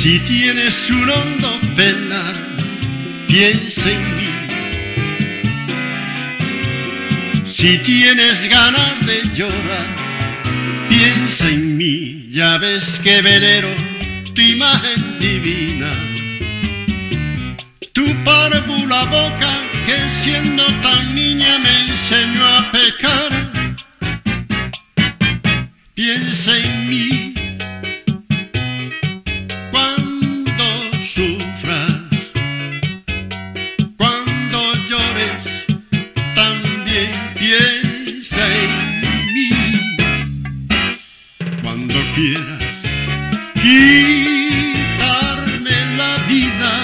Si tienes un hondo penar, piensa en mí. Si tienes ganas de llorar, piensa en mí. Ya ves que venero tu imagen divina, tu párvula boca que siendo tan niña me enseñó a pecar. Piensa en mí cuando sufras, cuando llores, también piensa en mí. Cuando quieras quitarme la vida,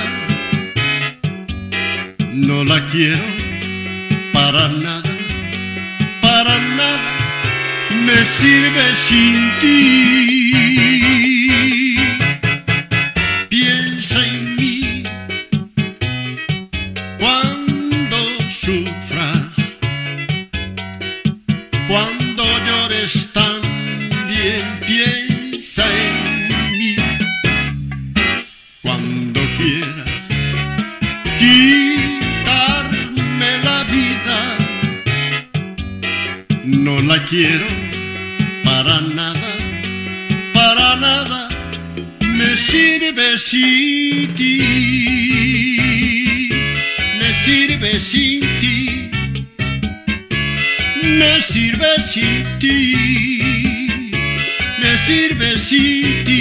no la quiero para nada, para nada me sirve sin ti. Piensa en mí cuando sufras, cuando llores, también piensa en mí. Cuando quieras quitarme la vida, no la quiero para nada me sirve sin ti, me sirve sin ti, me sirve sin ti, me sirve sin ti.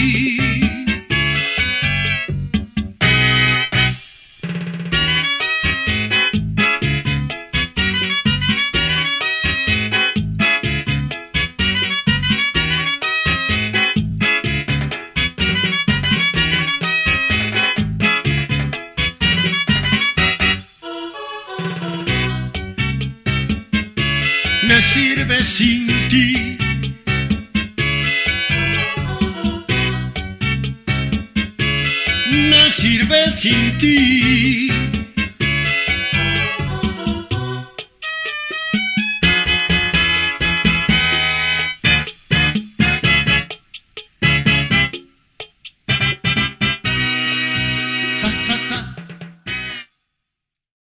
Me sirve sin ti, me sirve sin ti.